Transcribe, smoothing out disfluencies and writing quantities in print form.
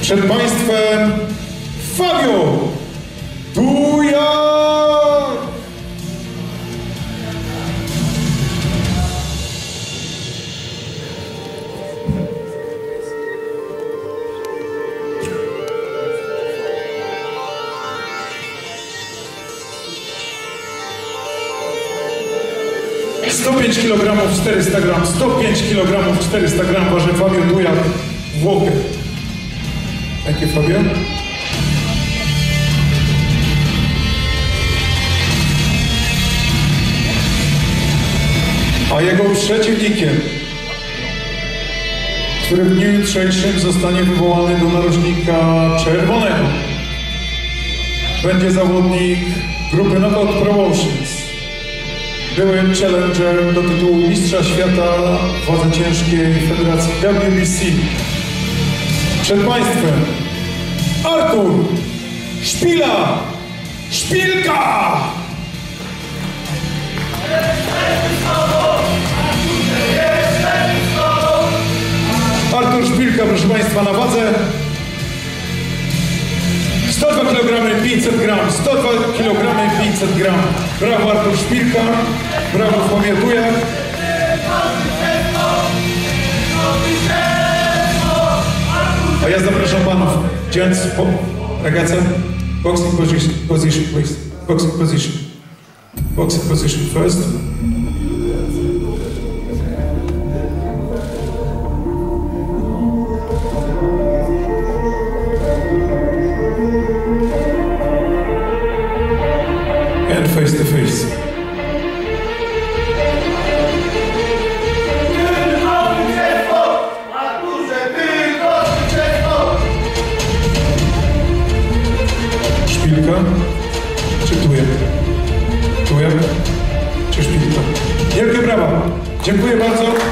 Przed Państwem Fabio Dujak! (105 kg 400 g, 105 kg 400 g waży Fabio Dujak, Włochy. Thank you, Fabio. A jego przeciwnikiem, który w dniu jutrzejszym zostanie wywołany do narożnika czerwonego, będzie zawodnik grupy Knockout Promotions, były challenger do tytułu Mistrza Świata w wadze ciężkiej Federacji WBC. Przed Państwem Artur Szpila Szpilka! Artur Szpilka, proszę Państwa, na wadze 102 kg 500 g, 102 kg 500 g. Brawo Artur Szpilka, brawo Fabio Dujak. A ja zapraszam panów. Gents, ragazza, boxing position, please. Boxing position. Boxing position first. And face to face. Szpilka czy Dujak? Dujak czy Szpilka? Wielkie brawa! Dziękuję bardzo.